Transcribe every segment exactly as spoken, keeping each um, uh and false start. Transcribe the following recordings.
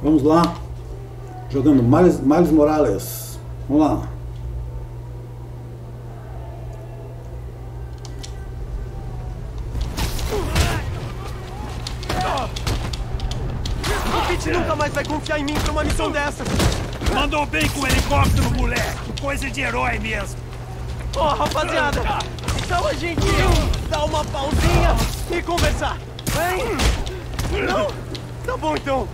Vamos lá. Jogando Miles, Miles Morales. Vamos lá. O Pete nunca mais vai confiar em mim pra uma missão dessa. Mandou bem com o helicóptero, moleque. Coisa de herói mesmo. Ó, oh, rapaziada. Então a gente dá uma pausinha e conversar. Hein? Não? Tá bom então.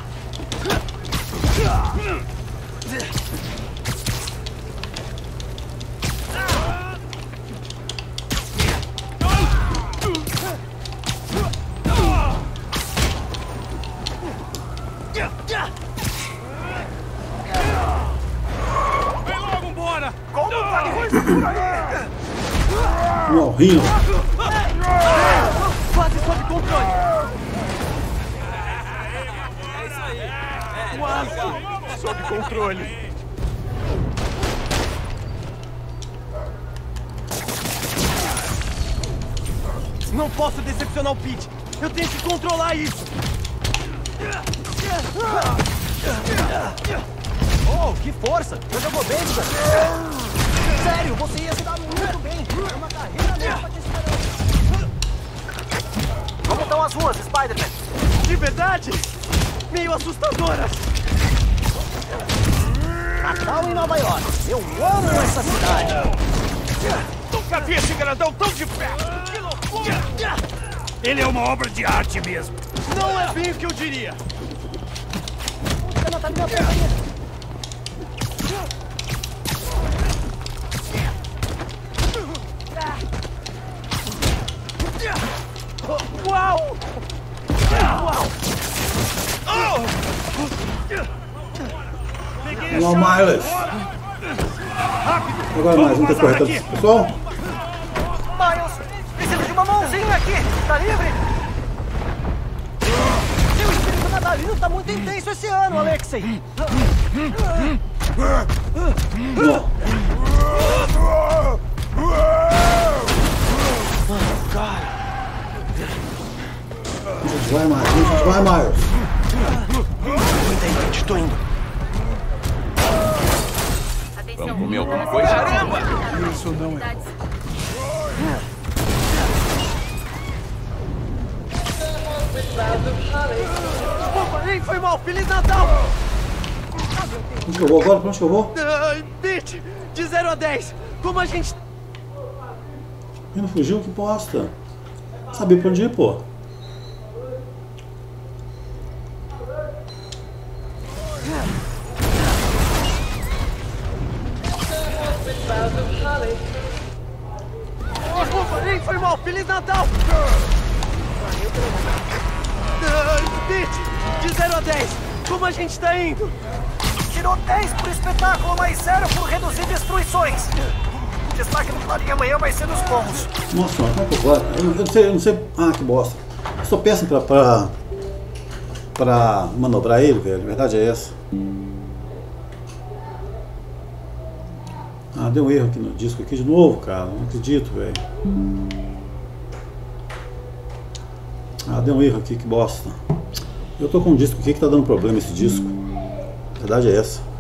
Vem logo embora! Como tá coisa por aí? Não, rindo. Quase sob controle. Quase sob controle. Não posso decepcionar o Pete. Eu tenho que controlar isso. Oh, que força! Eu jogou bem, cara. Sério, você ia se dar muito bem. É uma carreira mesmo te esperando. Como estão as ruas, Spider-Man? De verdade? Meio assustadoras. Natal em Nova York. Eu amo essa cidade. Nunca vi esse grandão tão de perto. Que loucura! Ele é uma obra de arte mesmo. Não é bem o que eu diria. Ela tá me atrapalhando. Uau! Uau! Vamos lá, Miles. Agora mais um correto. Pessoal, Miles, preciso de uma mãozinha aqui. Tá livre? Seu espírito natalino tá muito intenso esse ano, Alexei. não. Vai, Miles. Vai, Miles. Cuida aí, Pete, tô indo. Vamos comer alguma coisa? Caramba! Isso não é. Opa, ei, foi mal! Feliz Natal! Onde que eu vou agora? Pra onde que eu vou? Uh, Pete, de zero a dez, como a gente... Ele não fugiu? Que bosta. Sabia pra onde ir, pô. Opa, ei, foi mal! Feliz Natal! Uh, Pete, de zero a dez, como a gente tá indo? Tirou dez por espetáculo, mas zero por reduzir destruições. O destaque do Clarinha amanhã vai ser nos pomos. Nossa, como é que eu vou? Eu não sei, eu não sei. Ah, que bosta. Eu sou péssimo pra, pra, pra manobrar ele, velho. A verdade é essa. Ah, deu um erro aqui no disco aqui de novo, cara. Não acredito, velho. Ah, deu um erro aqui, que bosta. Eu tô com um disco aqui que tá dando problema esse disco. A verdade é essa.